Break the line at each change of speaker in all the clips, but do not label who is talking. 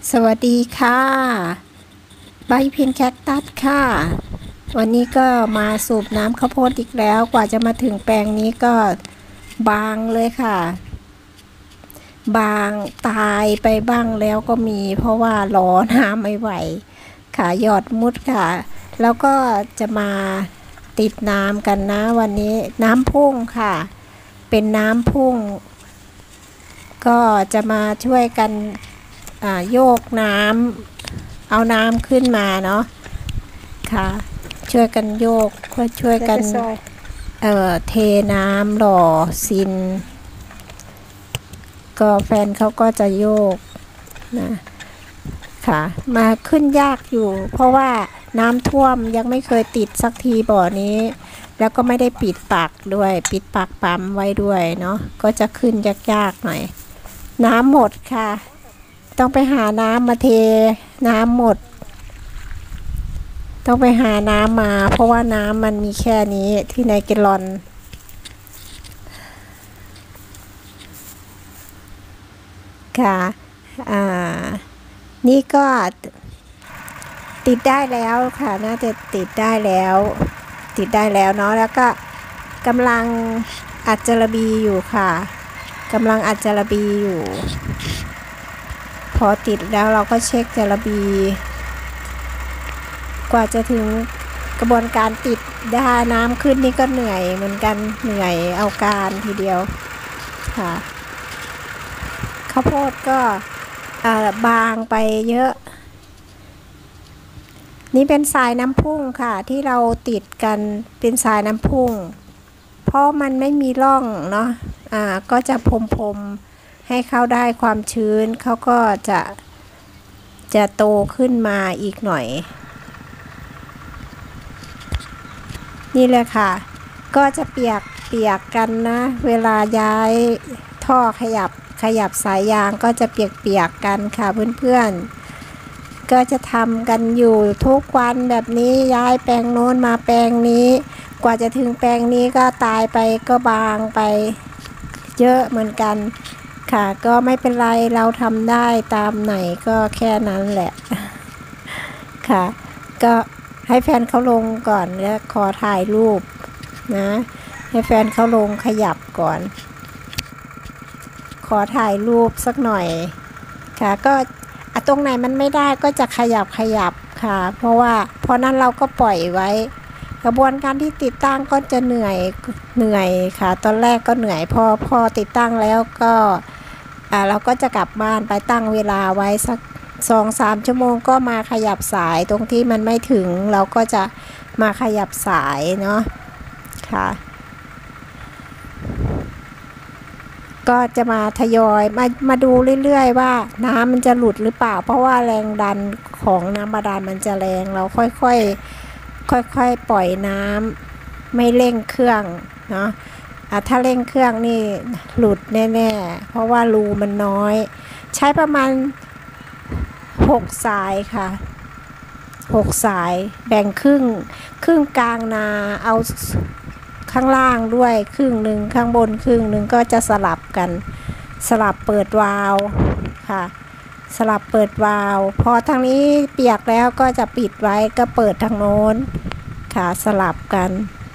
สวัสดีค่ะใบพินแคคตัสค่ะวันนี้ก็มาสูบน้ำข้าวโพดอีกแล้วกว่าจะมาถึงแปลงนี้ก็บางเลยค่ะบางตายไปบ้างแล้วก็มีเพราะว่ารอน้ำไม่ไหวค่ะยอดมุดค่ะแล้วก็จะมาติดน้ำกันนะวันนี้น้ำพุ่งค่ะเป็นน้ำพุ่งก็จะมาช่วยกันโยกน้ำเอาน้ำขึ้นมาเนาะค่ะช่วยกันโยกช่วยกันเทน้ำหล่อซินก็แฟนเขาก็จะโยกนะค่ะมาขึ้นยากอยู่เพราะว่าน้ำท่วมยังไม่เคยติดสักทีบ่อนี้แล้วก็ไม่ได้ปิดปากด้วยปิดปากปั๊มไว้ด้วยเนาะก็จะขึ้นยากๆหน่อยน้ำหมดค่ะต้องไปหาน้ำมาเทน้ำหมดต้องไปหาน้ำมาเพราะว่าน้ำมันมีแค่นี้ที่ในแกลลอนค่ะนี่ก็ติดได้แล้วค่ะน่าจะติดได้แล้วเนาะแล้วก็กำลังอัดจระบีอยู่ค่ะกำลังอัดจระบีอยู่พอติดแล้วเราก็เช็คจระบีกว่าจะถึงกระบวนการติดได้น้ำขึ้นนี่ก็เหนื่อยเหมือนกันเหนื่อยเอาการทีเดียวค่ะข้าวโพดก็บางไปเยอะนี่เป็นสายน้ำพุ่งค่ะที่เราติดกันเป็นสายน้ำพุ่งเพราะมันไม่มีร่องเนาะก็จะพรมให้เขาได้ความชื้นเขาก็จะโตขึ้นมาอีกหน่อยนี่แหละค่ะก็จะเปียกกันนะเวลาย้ายท่อขยับสายยางก็จะเปียกกันค่ะเพื่อนๆก็จะทำกันอยู่ทุกวันแบบนี้ย้ายแปลงโน้นมาแปลงนี้กว่าจะถึงแปลงนี้ก็ตายไปก็บางไปเยอะเหมือนกันค่ะก็ไม่เป็นไรเราทำได้ตามไหนก็แค่นั้นแหละค่ะก็ให้แฟนเขาลงก่อนแล้วขอถ่ายรูปนะให้แฟนเขาลงขยับก่อนขอถ่ายรูปสักหน่อยค่ะก็ตรงไหนมันไม่ได้ก็จะขยับค่ะเพราะนั้นเราก็ปล่อยไว้กระบวนการที่ติดตั้งก็จะเหนื่อยค่ะตอนแรกก็เหนื่อยพอติดตั้งแล้วก็เราก็จะกลับบ้านไปตั้งเวลาไว้สัก 2-3 ชั่วโมงก็มาขยับสายตรงที่มันไม่ถึงเราก็จะมาขยับสายเนาะค่ะก็จะมาทยอยมาดูเรื่อยๆว่าน้ำมันจะหลุดหรือเปล่าเพราะว่าแรงดันของน้ำบาดาลมันจะแรงเราค่อยปล่อยน้ำไม่เร่งเครื่องเนาะถ้าเร่งเครื่องนี่หลุดแน่ๆเพราะว่ารูมันน้อยใช้ประมาณ6 สายค่ะ6 สายแบ่งครึ่งกลางนาเอาข้างล่างด้วยครึ่งหนึ่งข้างบนครึ่งหนึ่งก็จะสลับกันสลับเปิดวาล์วค่ะสลับเปิดวาล์วพอทางนี้เปียกแล้วก็จะปิดไว้ก็เปิดทางโน้นค่ะสลับกัน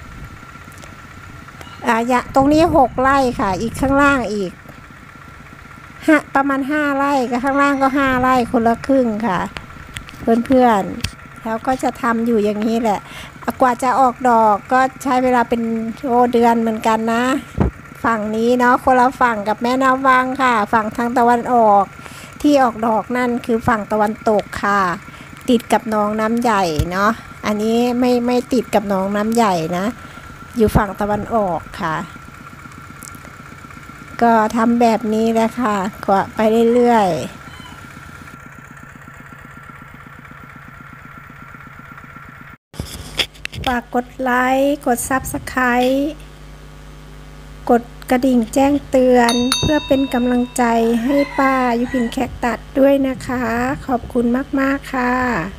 ตรงนี้6 ไร่ค่ะอีกข้างล่างอีกประมาณ5 ไร่กับข้างล่างก็5 ไร่คนละครึ่งค่ะเพื่อนๆแล้วก็จะทำอยู่อย่างนี้แหละกว่าจะออกดอกก็ใช้เวลาเป็นเดือนเหมือนกันนะฝั่งนี้เนาะคนละฝั่งกับแม่น้ำวังค่ะฝั่งทางตะวันออกที่ออกดอกนั่นคือฝั่งตะวันตกค่ะติดกับหนองน้ำใหญ่เนาะอันนี้ไม่ติดกับหนองน้ำใหญ่นะอยู่ฝั่งตะวันออกค่ะก็ทำแบบนี้แหละค่ะก็ไปเรื่อยๆฝากกดไลค์กด Subscribe กดกระดิ่งแจ้งเตือนเพื่อเป็นกำลังใจให้ป้ายุพินแคคตัสด้วยนะคะขอบคุณมากๆค่ะ